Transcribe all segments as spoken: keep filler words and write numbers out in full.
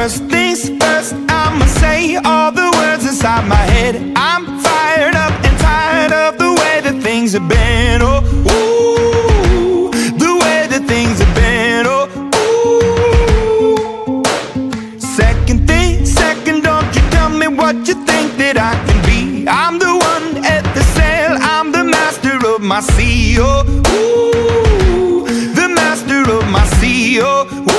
First things first, I'ma say all the words inside my head. I'm fired up and tired of the way that things have been. Oh, ooh, the way that things have been. Oh, ooh. Second thing, second, don't you tell me what you think that I can be. I'm the one at the sail, I'm the master of my sea. Oh, ooh, the master of my sea. Oh, ooh.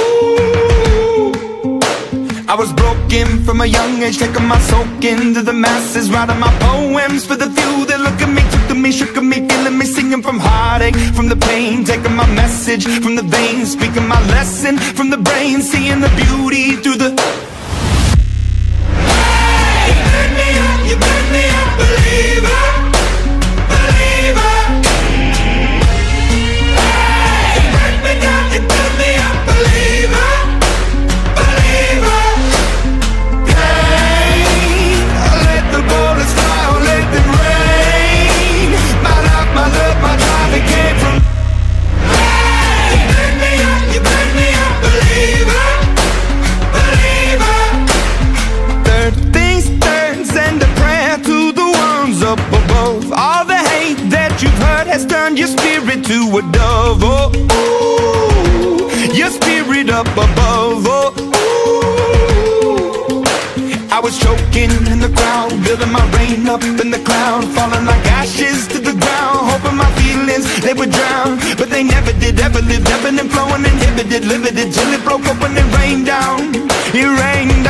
I was broken from a young age, taking my soak into the masses, writing my poems for the few that look at me, took to me, shook at me, feeling me, singing from heartache, from the pain, taking my message from the veins, speaking my lesson from the brain, seeing the beauty through the... Hey, you burn me up, you burn me up, believer, believer. Hey, you burn me down, you burn me up, believer, believer. My love, my drive, it came from. Hey, you burn me up, you burn me up, believer, believer. Third things third, send a prayer to the ones up above. All the hate that you've heard has turned your spirit to a dove. Oh, ooh, your spirit up above. Oh, ooh. I was choking in the crowd, building my rain up in the cloud, falling like ashes to the ground, hoping my feelings, they would drown. But they never did, ever lived, ebbing and flowing, inhibited, limited, till it broke open and rained down. It rained